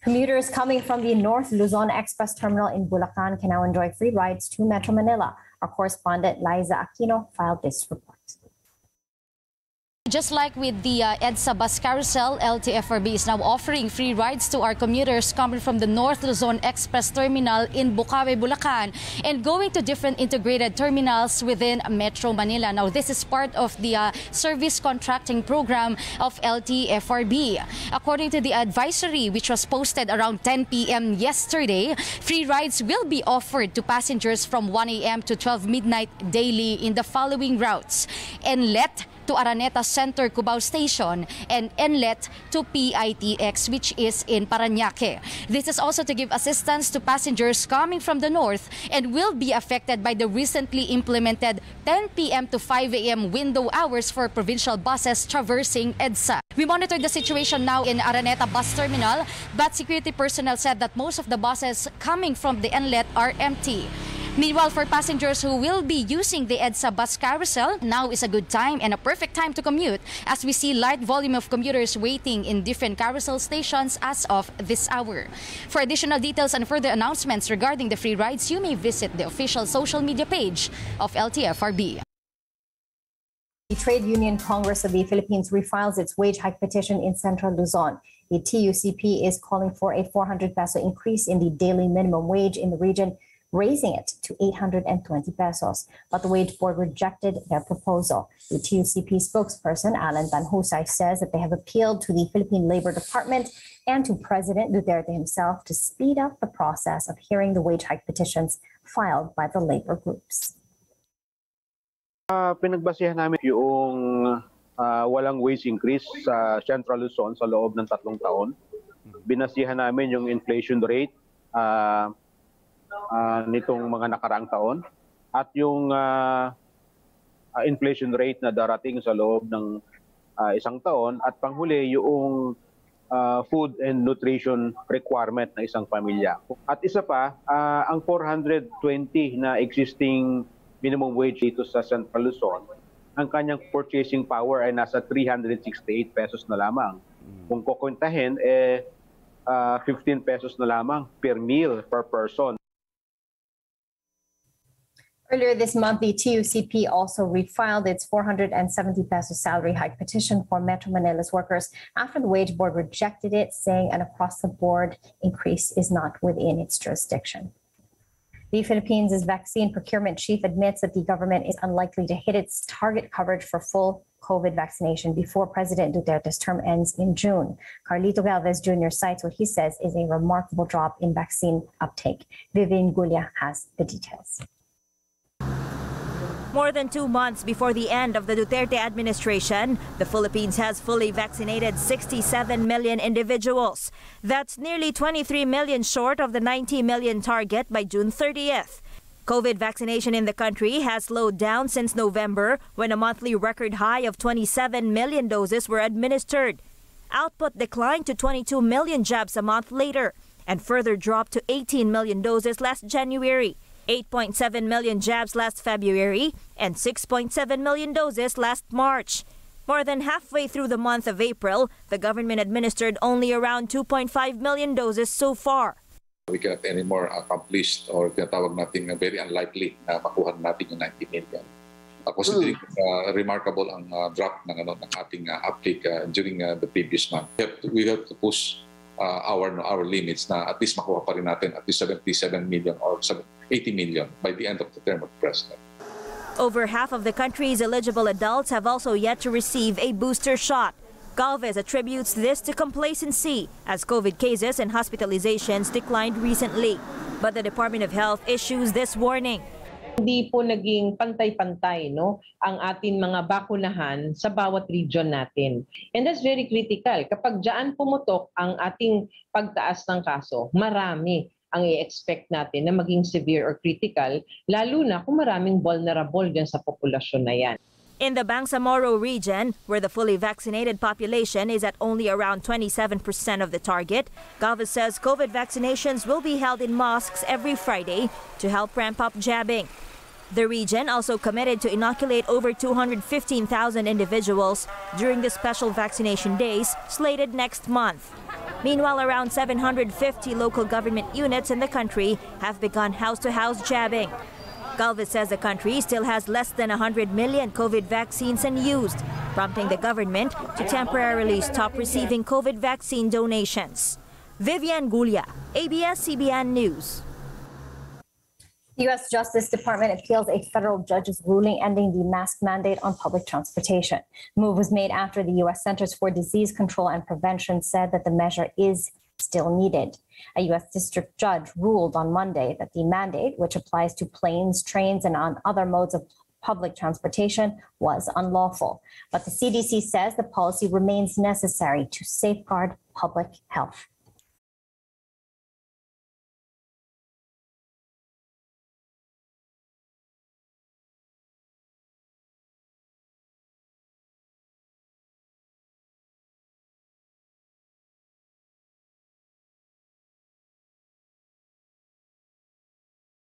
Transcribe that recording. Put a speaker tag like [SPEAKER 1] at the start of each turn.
[SPEAKER 1] Commuters coming from the North Luzon Express Terminal in Bulacan can now enjoy free rides to Metro Manila. Our correspondent Liza Aquino filed this report.
[SPEAKER 2] Just like with the EDSA bus carousel, LTFRB is now offering free rides to our commuters coming from the North Luzon Express Terminal in Bukawi, Bulacan, and going to different integrated terminals within Metro Manila. Now, this is part of the service contracting program of LTFRB. According to the advisory, which was posted around 10 p.m. yesterday, free rides will be offered to passengers from 1 a.m. to 12 midnight daily in the following routes: Enlet to Araneta Center Cubao Station and Enlet to PITX, which is in Parañaque. This is also to give assistance to passengers coming from the north and will be affected by the recently implemented 10 p.m. to 5 a.m. window hours for provincial buses traversing EDSA. We monitor the situation now in Araneta Bus Terminal, but security personnel said that most of the buses coming from the Enlet are empty. Meanwhile, for passengers who will be using the EDSA bus carousel, now is a good time and a perfect time to commute, as we see light volume of commuters waiting in different carousel stations as of this hour. For additional details and further announcements regarding the free rides, you may visit the official social media page of LTFRB.
[SPEAKER 1] The Trade Union Congress of the Philippines refiles its wage hike petition in Central Luzon. The TUCP is calling for a 400 peso increase in the daily minimum wage in the region, raising it to 820 pesos. But the wage board rejected their proposal. The TUCP spokesperson, Alan Tanhusay, says that they have appealed to the Philippine Labor Department and to President Duterte himself to speed up the process of hearing the wage hike petitions filed by the labor groups.
[SPEAKER 3] Pinagbasihan namin yung walang wage increase sa Central Luzon sa loob ng 3 taon. Binasihan namin yung inflation rate nitong mga nakaraang taon at yung inflation rate na darating sa loob ng 1 taon, at panghuli yung food and nutrition requirement na isang pamilya. At isa pa, ang 420 na existing minimum wage dito sa Central Luzon, ang kanyang purchasing power ay nasa 368 pesos na lamang. Kung kukuntahin, 15 pesos na lamang per meal per person.
[SPEAKER 1] Earlier this month, the TUCP also refiled its 470 peso salary hike petition for Metro Manila's workers after the wage board rejected it, saying an across-the-board increase is not within its jurisdiction. The Philippines' vaccine procurement chief admits that the government is unlikely to hit its target coverage for full COVID vaccination before President Duterte's term ends in June. Carlito Galvez Jr. cites what he says is a remarkable drop in vaccine uptake. Vivian Gulia has the details.
[SPEAKER 4] More than 2 months before the end of the Duterte administration, the Philippines has fully vaccinated 67 million individuals. That's nearly 23 million short of the 90 million target by June 30th. COVID vaccination in the country has slowed down since November, when a monthly record high of 27 million doses were administered. Output declined to 22 million jabs a month later and further dropped to 18 million doses last January. 8.7 million jabs last February and 6.7 million doses last March. More than halfway through the month of April, the government administered only around 2.5 million doses so far.
[SPEAKER 5] We cannot anymore accomplish or tinatawag natin very unlikely na makuha natin yung 90 million. Considering remarkable ang drop ng ating uptake during the previous month. We have to push our limits na at least makuha pa rin natin at least 77 million or 80 million by the end of the term of the president.
[SPEAKER 4] Over half of the country's eligible adults have also yet to receive a booster shot. Galvez attributes this to complacency as COVID cases and hospitalizations declined recently. But the Department of Health issues this warning.
[SPEAKER 6] Hindi po naging pantay-pantay ang ating mga bakunahan sa bawat region natin. And that's very critical. Kapag diyan pumutok ang ating pagtaas ng kaso, marami ang i-expect natin na maging severe or critical, lalo na kung maraming vulnerable dyan sa populasyon na yan.
[SPEAKER 4] In the Bangsamoro region, where the fully vaccinated population is at only around 27% of the target, Galvez says COVID vaccinations will be held in mosques every Friday to help ramp up jabbing. The region also committed to inoculate over 215,000 individuals during the special vaccination days slated next month. Meanwhile, around 750 local government units in the country have begun house-to-house jabbing. Galvez says the country still has less than 100 million COVID vaccines unused, prompting the government to temporarily stop receiving COVID vaccine donations. Vivian Gulia, ABS-CBN News.
[SPEAKER 1] The U.S. Justice Department appeals a federal judge's ruling ending the mask mandate on public transportation. The move was made after the U.S. Centers for Disease Control and Prevention said that the measure is still needed. A U.S. district judge ruled on Monday that the mandate, which applies to planes, trains, and on other modes of public transportation, was unlawful. But the CDC says the policy remains necessary to safeguard public health.